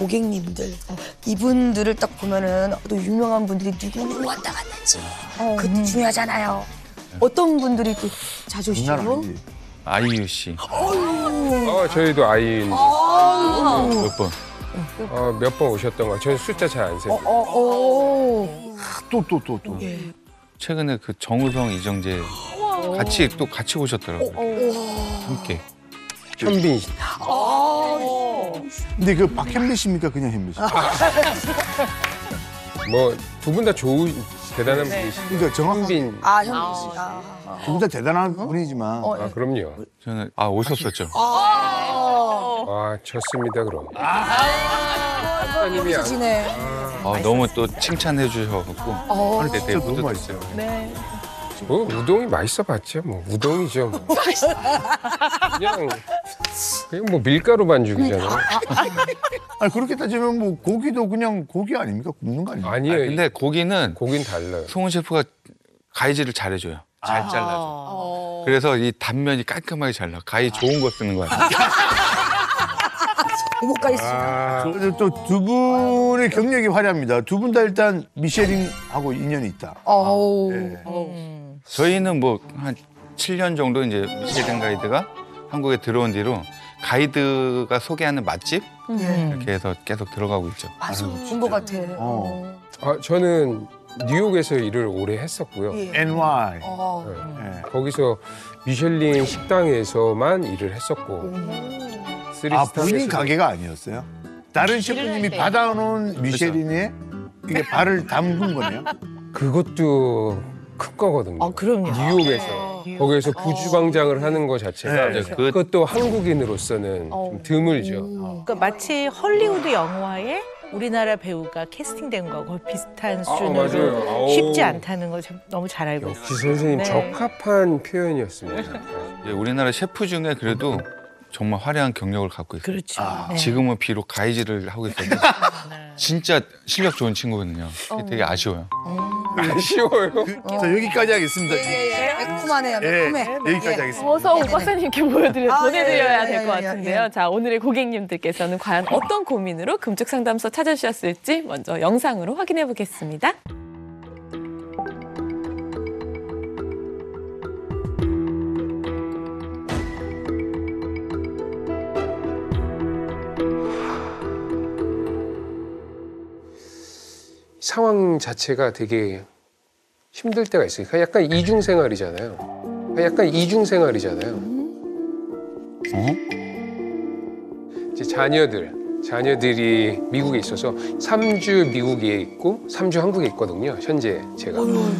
고객님들 이분들을 딱 보면은 또 유명한 분들이 누구 왔다 갔는지 그것도 중요하잖아요. 어떤 분들이 또 자주 오시죠? 아이유 씨. 저희도 아이유 몇 번? 몇 번 오셨던 거. 저는 숫자 잘 안 세요. 또. 최근에 그 정우성, 이정재 같이 오셨더라고요. 함께. 현빈 씨. 근데 그 박현빈 씨입니까? 그냥 현빈 씨? 뭐 두 분 다 대단한 분이시죠. 그러니까 정확한 현빈. 현빈 씨. 두분 다 대단한 분이지만 그럼요. 저는 오셨었죠. 좋습니다 그럼. 여기서 지내. 너무 또 칭찬해 주셔갖고 아니, 진짜 너무 뿌듯했어요. 맛있어요. 네. 뭐 우동이 맛있어봤죠. 뭐 우동이죠. 뭐. 그냥 뭐 밀가루 반죽이잖아요. 아니 그렇게 따지면 뭐 고기도 그냥 고기 아닙니까? 굽는 거 아닙니까? 아니에요. 근데 고기는 고긴 달라요. 송은 셰프가 가위질을 잘해줘요. 잘 잘라줘. 그래서 이 단면이 깔끔하게 잘 나. 가위 좋은 거 쓰는 거야. 오목가 있습니다. 또 두 분의 경력이 화려합니다. 두 분 다 일단 미쉐린하고 인연이 있다. 저희는 뭐 한 7년 정도 이제 미쉐린 가이드가 한국에 들어온 뒤로 가이드가 소개하는 맛집 이렇게 해서 계속 들어가고 있죠. 맞아. 본것 같아. 저는 뉴욕에서 일을 오래 했었고요. NY. 네. 거기서 미슐린 식당에서만 일을 했었고. 본인 가게가 아니었어요? 다른 셰프님이 받아놓은 미쉐린에 이게 발을 담근 거네요? 그것도 큰 거거든요. 그럼요. 뉴욕에서. 거기에서 부주방장을 하는 거 자체가 네. 그것도 한국인으로서는 좀 드물죠. 그러니까 마치 헐리우드 영화에 우리나라 배우가 캐스팅된 거하고 거의 비슷한 수준으로 맞아요. 쉽지 않다는 걸 너무 잘 알고 있어요. 역시 선생님 네. 적합한 표현이었습니다. 우리나라 셰프 중에 그래도 정말 화려한 경력을 갖고 있어요. 그렇죠. 네. 지금은 비록 가이질을 하고 있어도 진짜 실력 좋은 친구거든요. 되게 아쉬워요. 아쉬워요. 자, 여기까지 하겠습니다. 매콤하네요. 매콤해. 여기까지 하겠습니다. 어서 오 박사님께 보내드려야 될 것 예, 예, 같은데요. 자, 오늘의 고객님들께서는 과연 어떤 고민으로 금쪽 상담소 찾아주셨을지 먼저 영상으로 확인해 보겠습니다. 상황 자체가 되게 힘들 때가 있어요. 약간 이중생활이잖아요. 이제 자녀들이 미국에 있어서 3주 미국에 있고 3주 한국에 있거든요. 현재 제가.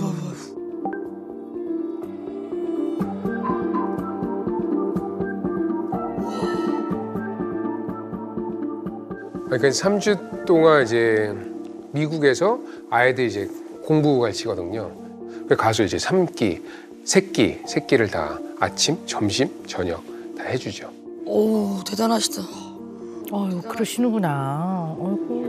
그러니까 3주 동안 이제 미국에서 아이들이 이제 공부 가르치거든요. 그래서 가서 이제 3끼, 3끼를 다 아침, 점심, 저녁 다 해주죠. 오, 대단하시다. 그러시는구나. 어이구.